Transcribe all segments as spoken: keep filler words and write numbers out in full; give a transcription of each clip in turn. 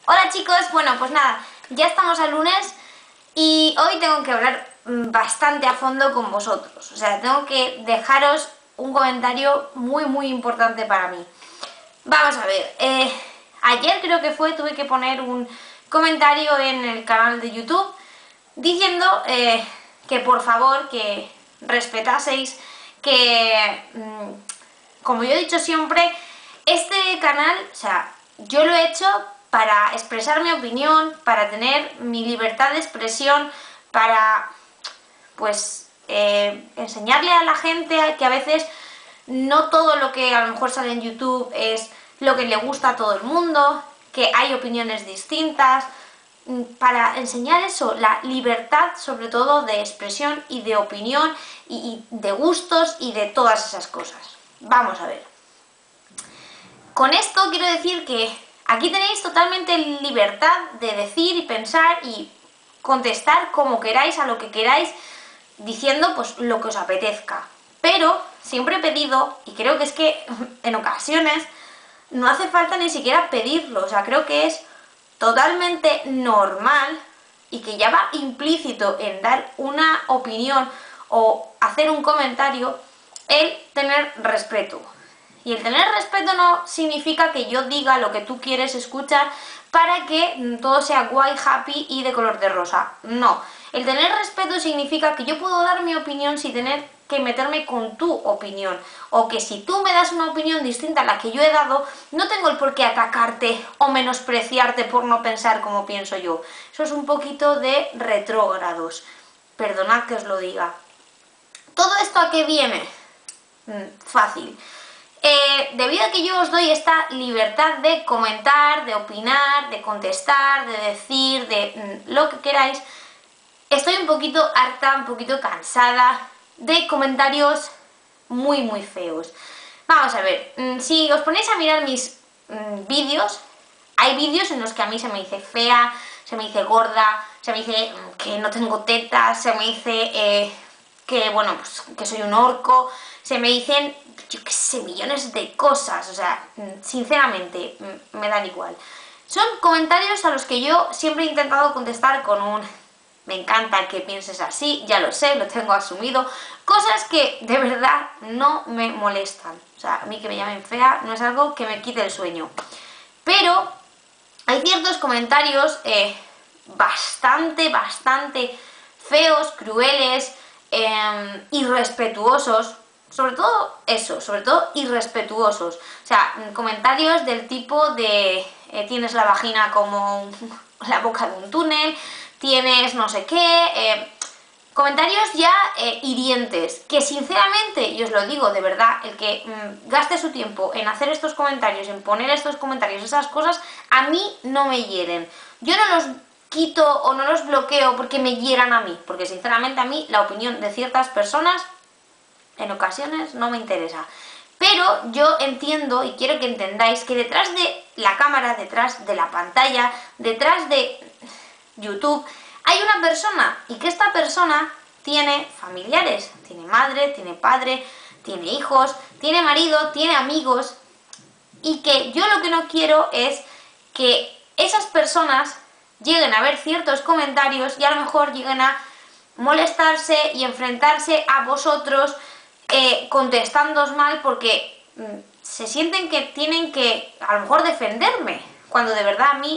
Hola chicos, bueno pues nada, ya estamos al lunes y hoy tengo que hablar bastante a fondo con vosotros. O sea, tengo que dejaros un comentario muy muy importante para mí. Vamos a ver, eh, ayer creo que fue, tuve que poner un comentario en el canal de YouTube diciendo eh, que por favor que respetaseis, que mmm, como yo he dicho siempre, este canal, o sea, yo lo he hecho para expresar mi opinión, para tener mi libertad de expresión, para, pues, eh, enseñarle a la gente que a veces no todo lo que a lo mejor sale en YouTube es lo que le gusta a todo el mundo, que hay opiniones distintas, para enseñar eso, la libertad sobre todo de expresión y de opinión y, y de gustos y de todas esas cosas. Vamos a ver. Con esto quiero decir que aquí tenéis totalmente libertad de decir y pensar y contestar como queráis, a lo que queráis, diciendo pues lo que os apetezca. Pero siempre he pedido, y creo que es que en ocasiones no hace falta ni siquiera pedirlo, o sea, creo que es totalmente normal y que ya va implícito en dar una opinión o hacer un comentario el tener respeto. Y el tener respeto no significa que yo diga lo que tú quieres escuchar para que todo sea guay, happy y de color de rosa. No. El tener respeto significa que yo puedo dar mi opinión sin tener que meterme con tu opinión. O que si tú me das una opinión distinta a la que yo he dado, no tengo el por qué atacarte o menospreciarte por no pensar como pienso yo. Eso es un poquito de retrógrados. Perdonad que os lo diga. ¿Todo esto a qué viene? Fácil. Eh, debido a que yo os doy esta libertad de comentar, de opinar, de contestar, de decir, de mm, lo que queráis, estoy un poquito harta, un poquito cansada de comentarios muy muy feos. Vamos a ver, mm, si os ponéis a mirar mis mm, vídeos, hay vídeos en los que a mí se me dice fea, se me dice gorda, se me dice mm, que no tengo tetas, se me dice eh, que, bueno, pues que soy un orco, se me dicen, yo qué sé, millones de cosas, o sea, sinceramente, me dan igual. Son comentarios a los que yo siempre he intentado contestar con un me encanta que pienses así, ya lo sé, lo tengo asumido, cosas que de verdad no me molestan. O sea, a mí que me llamen fea no es algo que me quite el sueño. Pero hay ciertos comentarios eh, bastante, bastante feos, crueles, eh, irrespetuosos. Sobre todo eso, sobre todo irrespetuosos. O sea, comentarios del tipo de eh, tienes la vagina como la boca de un túnel, tienes no sé qué, eh, comentarios ya eh, hirientes, que sinceramente, y os lo digo de verdad, el que mmm, gaste su tiempo en hacer estos comentarios, en poner estos comentarios, esas cosas, a mí no me hieren. Yo no los quito o no los bloqueo porque me hieran a mí, porque sinceramente a mí la opinión de ciertas personas en ocasiones no me interesa. Pero yo entiendo y quiero que entendáis que detrás de la cámara, detrás de la pantalla, detrás de YouTube, hay una persona y que esta persona tiene familiares, tiene madre, tiene padre, tiene hijos, tiene marido, tiene amigos, y que yo lo que no quiero es que esas personas lleguen a ver ciertos comentarios y a lo mejor lleguen a molestarse y enfrentarse a vosotros Eh, contestándoos mal porque mm, se sienten que tienen que a lo mejor defenderme, cuando de verdad a mí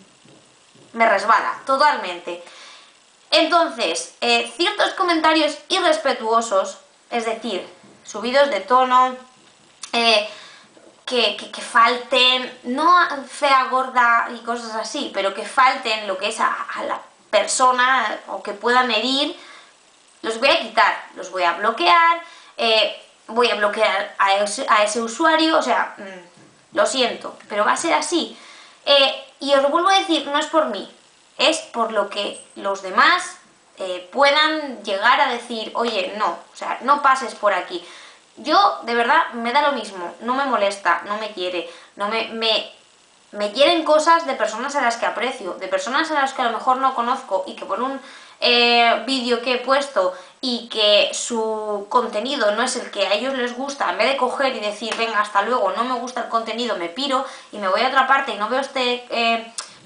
mm, me resbala totalmente. Entonces, eh, ciertos comentarios irrespetuosos, es decir, subidos de tono, eh, que, que, que falten, no fea, gorda y cosas así, pero que falten lo que es a, a la persona o que puedan herir, los voy a quitar, los voy a bloquear. Eh, voy a bloquear a ese, a ese usuario, o sea, mmm, lo siento, pero va a ser así. Eh, y os lo vuelvo a decir, no es por mí, es por lo que los demás eh, puedan llegar a decir, oye, no, o sea, no pases por aquí. Yo, de verdad, me da lo mismo, no me molesta, no me quiere, no me, me, me quieren cosas de personas a las que aprecio, de personas a las que a lo mejor no conozco y que por un eh, vídeo que he puesto y que su contenido no es el que a ellos les gusta, en vez de coger y decir, venga, hasta luego, no me gusta el contenido, me piro y me voy a otra parte y no veo este eh,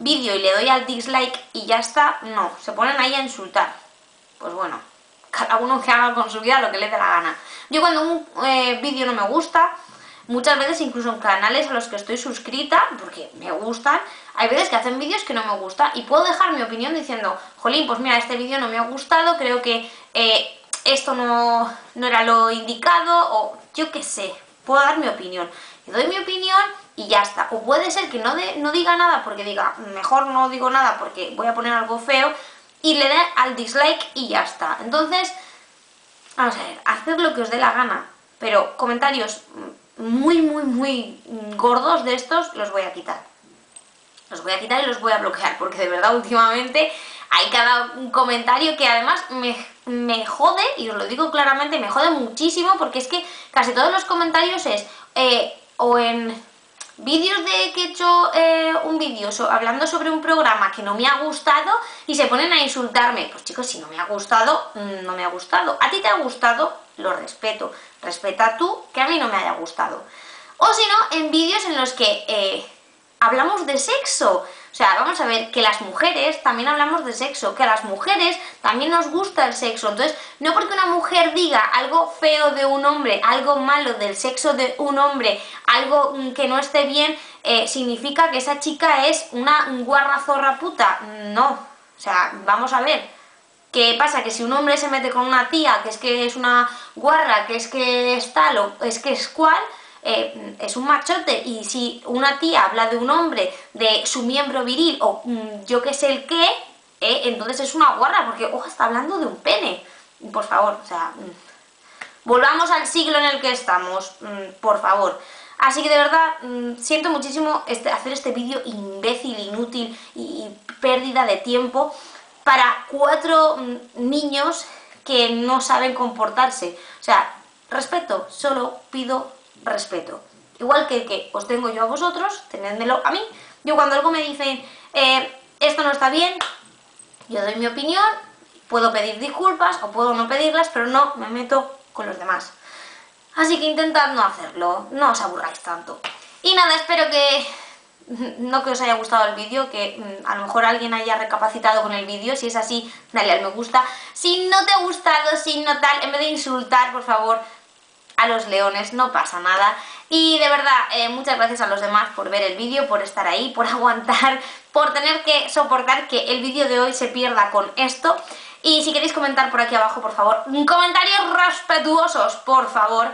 vídeo y le doy al dislike y ya está, no, se ponen ahí a insultar. Pues bueno, cada uno que haga con su vida lo que le dé la gana. Yo cuando un eh, vídeo no me gusta, muchas veces incluso en canales a los que estoy suscrita, porque me gustan, hay veces que hacen vídeos que no me gustan y puedo dejar mi opinión diciendo, jolín, pues mira, este vídeo no me ha gustado, creo que eh, esto no, no era lo indicado, o yo qué sé, puedo dar mi opinión. Le doy mi opinión y ya está. O puede ser que no, de, no diga nada porque diga, mejor no digo nada porque voy a poner algo feo, y le dé al dislike y ya está. Entonces, vamos a ver, haced lo que os dé la gana, pero comentarios muy, muy, muy gordos de estos los voy a quitar. Los voy a quitar y los voy a bloquear, porque de verdad últimamente hay cada un comentario que además me, me jode, y os lo digo claramente, me jode muchísimo, porque es que casi todos los comentarios es eh, o en vídeos de que he hecho eh, un vídeo so, hablando sobre un programa que no me ha gustado y se ponen a insultarme. Pues chicos, si no me ha gustado, no me ha gustado. A ti te ha gustado, lo respeto. Respeta tú que a mí no me haya gustado. O si no, en vídeos en los que eh, hablamos de sexo. O sea, vamos a ver, que las mujeres también hablamos de sexo, que a las mujeres también nos gusta el sexo. Entonces, no porque una mujer diga algo feo de un hombre, algo malo del sexo de un hombre, algo que no esté bien, eh, significa que esa chica es una guarra zorra puta. No, o sea, vamos a ver. ¿Qué pasa? Que si un hombre se mete con una tía, que es que es una guarra, que es que es tal o es que es cual, eh, es un machote. Y si una tía habla de un hombre, de su miembro viril o mm, yo qué sé el qué, eh, entonces es una guarra, porque ojo, está hablando de un pene. Por favor, o sea, mm, volvamos al siglo en el que estamos, mm, por favor. Así que de verdad, mmm, siento muchísimo este, hacer este vídeo imbécil, inútil y, y pérdida de tiempo para cuatro mmm, niños que no saben comportarse. O sea, respeto, solo pido respeto. Igual que el que os tengo yo a vosotros, tenédmelo a mí. Yo cuando algo me dicen, eh, esto no está bien, yo doy mi opinión, puedo pedir disculpas o puedo no pedirlas, pero no me meto con los demás. Así que intentad no hacerlo, no os aburráis tanto. Y nada, espero que no que os haya gustado el vídeo, que a lo mejor alguien haya recapacitado con el vídeo. Si es así, dale al me gusta. Si no te ha gustado, si no tal, en vez de insultar, por favor, a los leones, no pasa nada. Y de verdad, eh, muchas gracias a los demás por ver el vídeo, por estar ahí, por aguantar, por tener que soportar que el vídeo de hoy se pierda con esto. Y si queréis comentar por aquí abajo, por favor, comentarios respetuosos, por favor.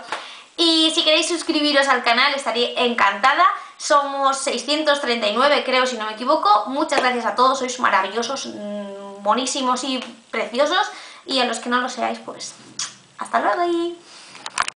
Y si queréis suscribiros al canal, estaría encantada. Somos seiscientos treinta y nueve, creo, si no me equivoco. Muchas gracias a todos, sois maravillosos, bonísimos y preciosos. Y a los que no lo seáis, pues, hasta luego.